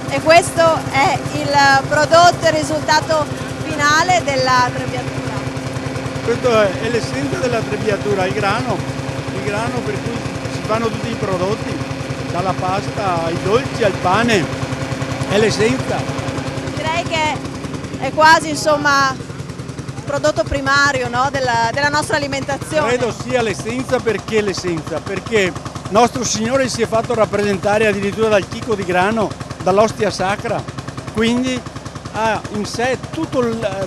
E questo è il prodotto, il risultato finale della trebbiatura. Questo è l'essenza della trebbiatura, il grano per cui si fanno tutti i prodotti, dalla pasta ai dolci al pane, è l'essenza. Direi che è quasi insomma prodotto primario, no? della nostra alimentazione. Credo sia l'essenza, perché nostro Signore si è fatto rappresentare addirittura dal chicco di grano, dall'ostia sacra, quindi ha in sé tutto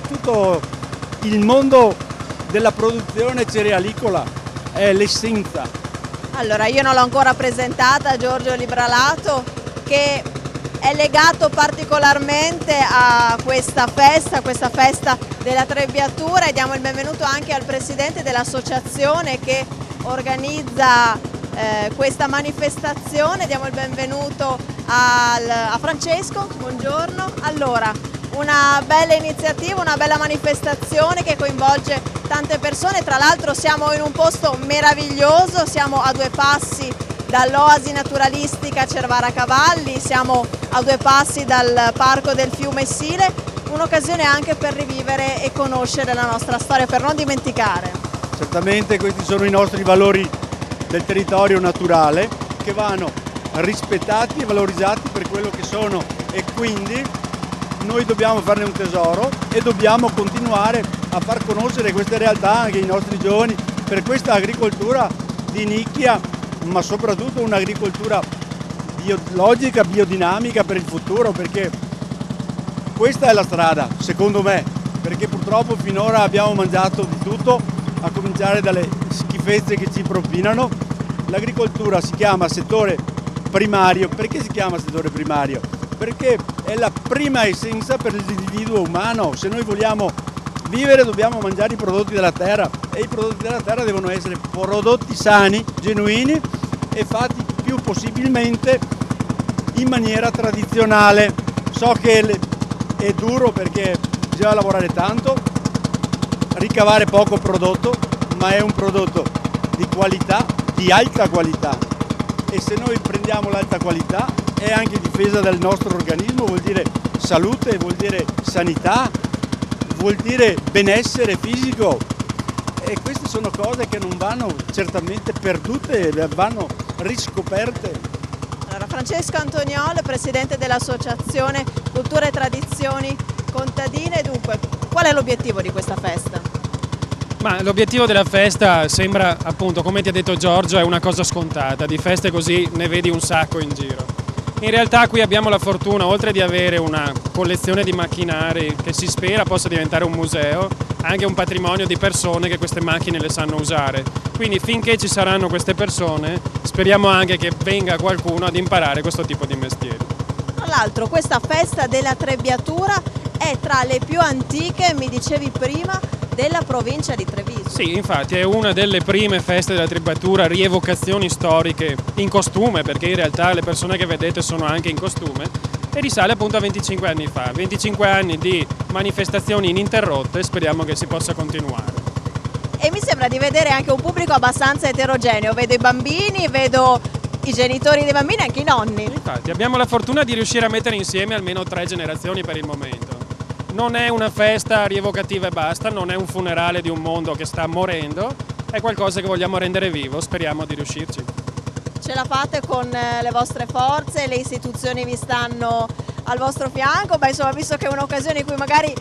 il mondo della produzione cerealicola, è l'essenza. Allora, io non l'ho ancora presentata, Giorgio Libralato, che è legato particolarmente a questa festa della trebbiatura, e diamo il benvenuto anche al presidente dell'associazione che organizza questa manifestazione. Diamo il benvenuto a Francesco, buongiorno. Allora, una bella iniziativa, una bella manifestazione che coinvolge tante persone, tra l'altro siamo in un posto meraviglioso, siamo a 2 passi dall'oasi naturalistica Cervara Cavalli, siamo a 2 passi dal parco del fiume Sile, un'occasione anche per rivivere e conoscere la nostra storia, per non dimenticare. Certamente questi sono i nostri valori del territorio naturale che vanno rispettati e valorizzati per quello che sono, e quindi noi dobbiamo farne un tesoro e dobbiamo continuare a far conoscere queste realtà anche ai nostri giovani, per questa agricoltura di nicchia, ma soprattutto un'agricoltura biologica, biodinamica per il futuro, perché questa è la strada, secondo me, perché purtroppo finora abbiamo mangiato di tutto, a cominciare dalle schifezze che ci propinano. L'agricoltura si chiama settore primario. Perché si chiama settore primario? Perché è la prima essenza per l'individuo umano. Se noi vogliamo vivere dobbiamo mangiare i prodotti della terra, e i prodotti della terra devono essere prodotti sani, genuini e fatti più possibilmente in maniera tradizionale. So che è duro perché bisogna lavorare tanto, ricavare poco prodotto, ma è un prodotto di qualità, di alta qualità, e se noi prendiamo l'alta qualità è anche difesa del nostro organismo, vuol dire salute, vuol dire sanità, vuol dire benessere fisico, e queste sono cose che non vanno certamente perdute, vanno riscoperte. Allora, Francesco Antoniol, presidente dell'associazione Cultura e Tradizioni Contadine, dunque qual è l'obiettivo di questa festa? Ma l'obiettivo della festa sembra, appunto, come ti ha detto Giorgio, è una cosa scontata, di feste così ne vedi un sacco in giro. In realtà qui abbiamo la fortuna, oltre di avere una collezione di macchinari che si spera possa diventare un museo, anche un patrimonio di persone che queste macchine le sanno usare. Quindi finché ci saranno queste persone, speriamo anche che venga qualcuno ad imparare questo tipo di mestieri. Tra l'altro questa festa della trebbiatura è tra le più antiche, mi dicevi prima, della provincia di Treviso. Sì, infatti è una delle prime feste della trebbiatura, rievocazioni storiche in costume, perché in realtà le persone che vedete sono anche in costume, e risale appunto a 25 anni fa, 25 anni di manifestazioni ininterrotte, speriamo che si possa continuare. E mi sembra di vedere anche un pubblico abbastanza eterogeneo, vedo i bambini, vedo i genitori dei bambini e anche i nonni. Infatti abbiamo la fortuna di riuscire a mettere insieme almeno 3 generazioni per il momento. Non è una festa rievocativa e basta, non è un funerale di un mondo che sta morendo, è qualcosa che vogliamo rendere vivo, speriamo di riuscirci. Ce la fate con le vostre forze, le istituzioni vi stanno al vostro fianco, ma insomma, visto che è un'occasione in cui magari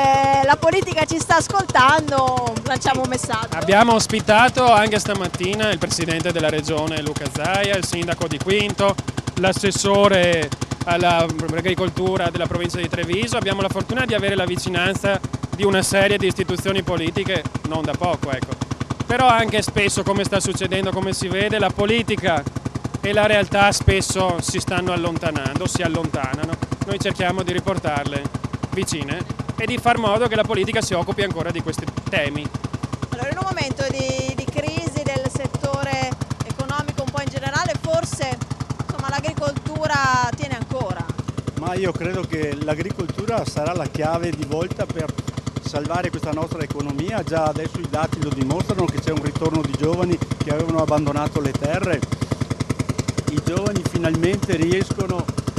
la politica ci sta ascoltando, lanciamo un messaggio. Abbiamo ospitato anche stamattina il presidente della regione Luca Zaia, il sindaco di Quinto, l'assessore all'agricoltura della provincia di Treviso. Abbiamo la fortuna di avere la vicinanza di una serie di istituzioni politiche, non da poco, ecco. Però anche spesso, come sta succedendo, come si vede, la politica e la realtà spesso si stanno allontanando, si allontanano. Noi cerchiamo di riportarle vicine e di far modo che la politica si occupi ancora di questi temi. Allora, in un momento di crisi del settore economico un po' in generale, forse insomma, l'agricoltura tiene ancora. Ma io credo che l'agricoltura sarà la chiave di volta per salvare questa nostra economia. Già adesso i dati lo dimostrano che c'è un ritorno di giovani che avevano abbandonato le terre. I giovani finalmente riescono a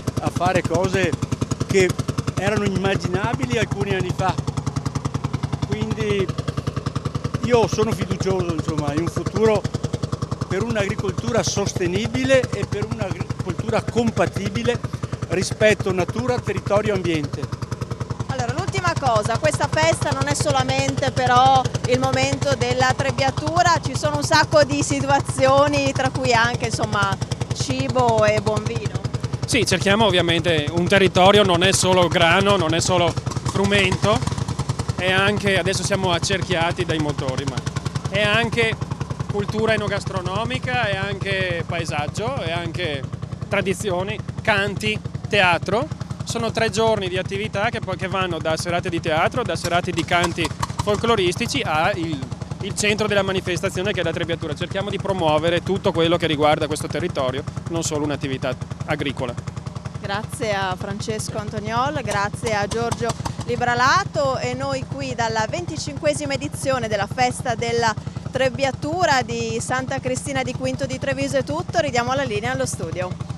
fare cose che erano immaginabili alcuni anni fa. Quindi io sono fiducioso, insomma, in un futuro per un'agricoltura sostenibile e per un'agricoltura compatibile rispetto natura, territorio e ambiente. Allora, l'ultima cosa, questa festa non è solamente però il momento della trebbiatura, ci sono un sacco di situazioni, tra cui anche insomma cibo e buon vino. Sì, cerchiamo ovviamente un territorio, non è solo grano, non è solo frumento, è anche, adesso siamo accerchiati dai motori, ma è anche cultura enogastronomica, è anche paesaggio, è anche tradizioni, canti, teatro. Sono 3 giorni di attività che vanno da serate di teatro, da serate di canti folcloristici a il centro della manifestazione che è la trebbiatura. Cerchiamo di promuovere tutto quello che riguarda questo territorio, non solo un'attività agricola. Grazie a Francesco Antoniol, grazie a Giorgio Libralato, e noi qui dalla 25esima edizione della festa della trebbiatura di Santa Cristina di Quinto di Treviso è tutto, ridiamo la linea allo studio.